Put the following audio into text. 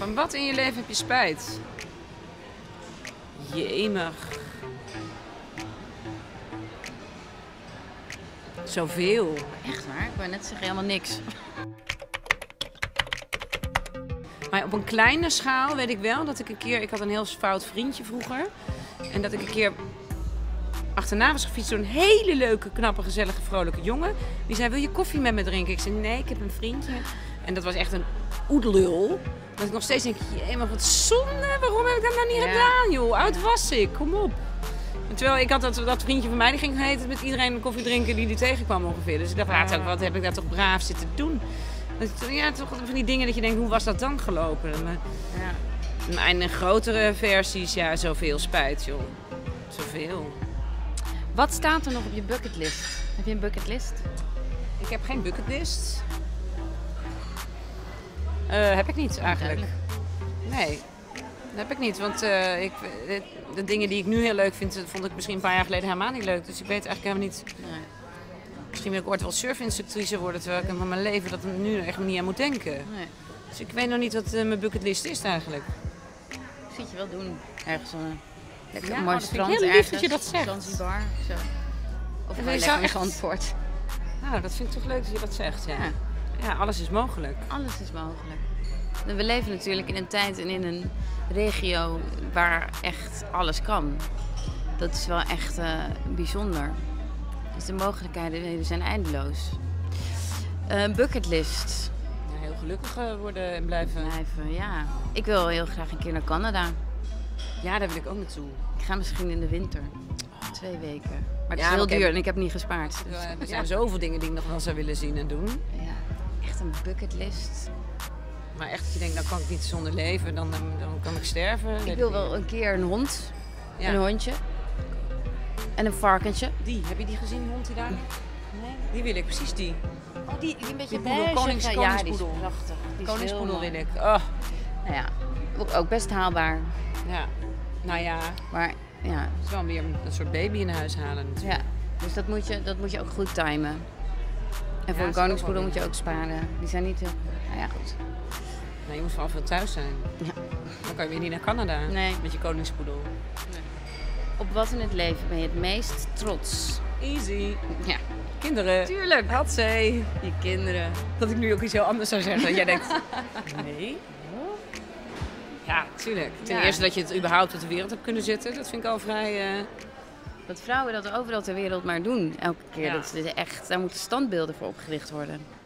Van wat in je leven heb je spijt? Jemig. Zoveel. Echt waar? Ik wou net zeggen, helemaal niks. Maar op een kleine schaal weet ik wel dat ik een keer... Ik had een heel fout vriendje vroeger. En dat ik een keer achterna was gefietst door een hele leuke, knappe, gezellige, vrolijke jongen. Die zei, wil je koffie met me drinken? Ik zei, nee, ik heb een vriendje. En dat was echt een oedelul. Dat ik nog steeds denk, jee, maar wat zonde. Waarom heb ik dat nou niet gedaan, joh? Oud was ik, kom op. En terwijl ik had dat vriendje van mij, die ging heet met iedereen koffie drinken die tegenkwam ongeveer. Dus ik dacht, later, wat heb ik daar toch braaf zitten doen? Ja, toch van die dingen dat je denkt, hoe was dat dan gelopen? Maar, en grotere versies, ja, zoveel spijt, joh. Zoveel. Wat staat er nog op je bucketlist? Heb je een bucketlist? Ik heb geen bucketlist. Heb ik niet eigenlijk. Nee, dat heb ik niet. Want de dingen die ik nu heel leuk vind, vond ik misschien een paar jaar geleden helemaal niet leuk. Dus ik weet eigenlijk helemaal niet... Nee. Misschien wil ik ooit wel surfinstructrice worden, terwijl ik in mijn leven dat er nu echt niet aan moet denken. Nee. Dus ik weet nog niet wat mijn bucketlist is eigenlijk. Ik zie het je wel doen. Ergens lekker Ja, een mooi dat vind ik strand heel lief ergens. dat je dat zegt. Zanzibar, zo. Of En gewoon je zou lekker in echt- Zandvoort. Nou, dat vind ik toch leuk dat je dat zegt, ja. Ja. Ja, alles is mogelijk. Alles is mogelijk. En we leven natuurlijk in een tijd en in een regio waar echt alles kan. Dat is wel echt bijzonder. Dus de mogelijkheden zijn eindeloos. Bucketlist. Ja, heel gelukkig worden en blijven. Blijven, ja. Ik wil heel graag een keer naar Canada. Ja, daar wil ik ook naartoe. Ik ga misschien in de winter. 2 weken. Maar het Ja, is heel maar duur en ik heb niet gespaard. Dus, Er zijn zoveel dingen die ik nog wel zou willen zien en doen. ja, echt een bucketlist. Maar echt dat je denkt, dan kan ik niet zonder leven, dan kan ik sterven. Ik Weet wil niet. wel een keer een hond. Ja. Een hondje. En een varkentje. Heb je die gezien, die hond die daar ligt? Nee. Die wil ik, precies die. Oh, die een beetje Die poedel, beige. konings- Ja, die is koningspoedel. prachtig. Die is Koningspoedel heel wil mooi. ik. Oh, Nou ja, ook best haalbaar. ja. Nou ja, Maar ja, het is wel weer een soort baby in huis halen natuurlijk. ja. Dus dat moet je ook goed timen. En voor dat een is koningspoedel ook moet je ook sparen. Die zijn niet heel... Nou ja, goed. Nou, je moet vooral veel thuis zijn. Ja. Dan kan je weer niet naar Canada Nee. met je koningspoedel. Op wat in het leven ben je het meest trots? Easy. Ja, Kinderen. tuurlijk. Hatzee. Je kinderen. Dat ik nu ook iets heel anders zou zeggen. Dat jij denkt, nee. Ja, tuurlijk. Ten Ja. eerste dat je het überhaupt op de wereld hebt kunnen zetten. Dat vind ik al vrij... Dat vrouwen dat overal ter wereld maar doen. Elke keer. Ja. Dat is echt, daar moeten standbeelden voor opgericht worden.